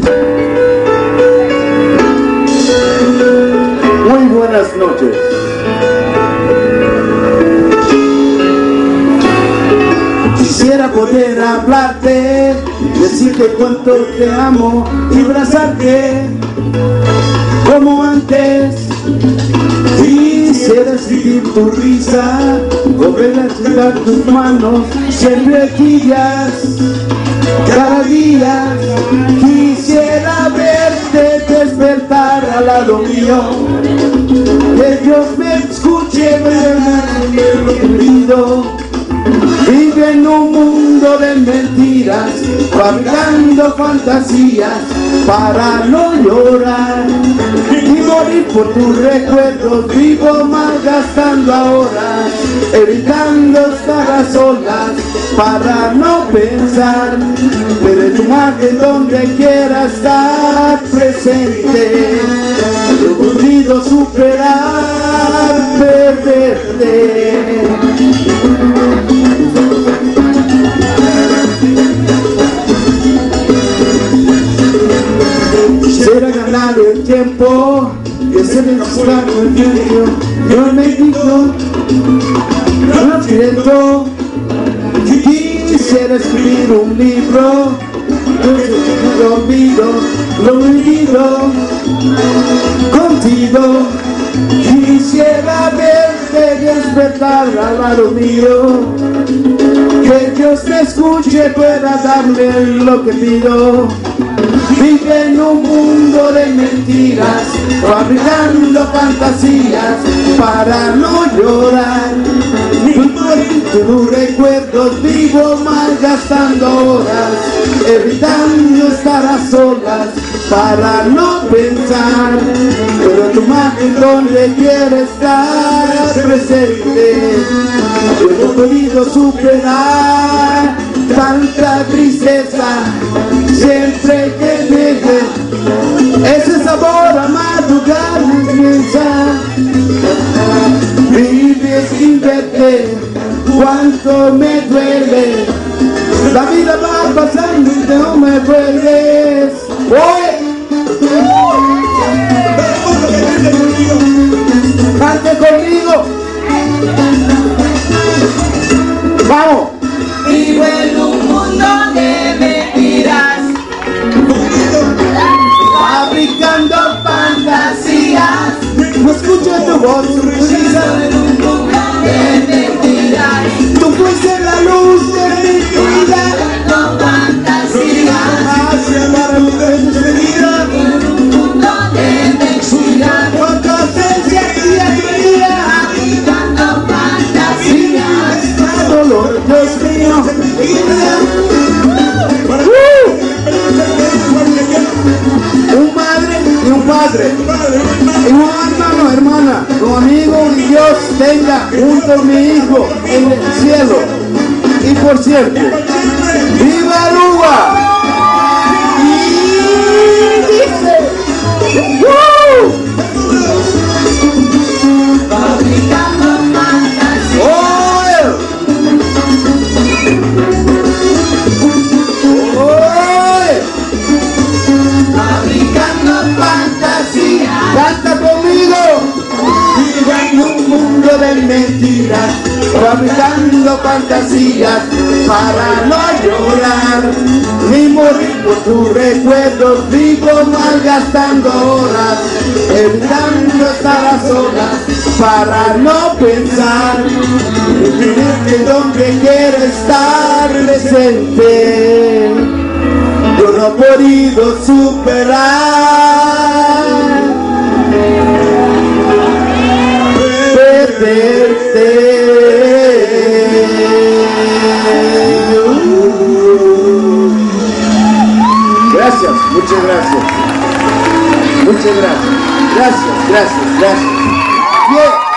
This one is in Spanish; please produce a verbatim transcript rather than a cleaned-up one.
Muy buenas noches. Quisiera poder hablarte, decirte cuánto te amo y abrazarte como antes. Quisiera sentir tu risa, volver a tocar tus manos, siempre aquellas, cada día. Quisiera verte despertar al lado mío, que Dios me escuche, me lo que pido. Vive en un mundo de mentiras, fabricando fantasías para no llorar y morir por tus recuerdos. Vivo malgastando ahora, evitando estar a solas para no pensar, pero en tu madre donde quiera estar presente. Yo he podido superar, perderte. Quisiera ganar el tiempo, que se me esclavo el viento. Yo me digo, no siento. Quisiera escribir un libro, lo olvido, lo vivido contigo. Quisiera verte despertar al lado mío, que Dios me escuche, pueda darme lo que pido. Vive en un mundo de mentiras, fabricando fantasías para no llorar. Tus recuerdos vivo malgastando horas, evitando estar a solas para no pensar, pero tu madre donde quiere estar presente. Yo no he podido superar tanta tristeza, siempre que deje ese sabor a madrugar me piensa. Vive sin verte, cuánto me duele, la vida va pasando y no me vuelves. Cante conmigo, vamos. Vivo en un mundo de mentiras, fabricando fantasías. No escucho tu voz, tu risa. en un mundo de mentiras, Tú fuiste la luz de mi vida, fabricando fantasías. hacia para mi despedida. En un mundo de mentiras, Con tu ausencia día a día, fabricando sin fantasías. mi dolor, Dios mío. Uh, un madre y un padre, y un hermano, hermana, un amigo y Dios tenga junto a mi hijo en el cielo. Y por cierto, ¡viva Aruba! Y dice, ¡woo! Fabricando fantasías. ¡Oh! ¡Oh! Fabricando fantasías. ¡Canta conmigo! Vivo en un mundo de mentiras, fabricando fantasías para no llorar ni morir por tus recuerdos. Vivo malgastando horas, evitando estar a solas para no pensar, vivir que donde quiero estar presente. Yo no he podido superar perderte. Gracias, muchas gracias. Muchas gracias. Gracias, gracias, gracias. Bien.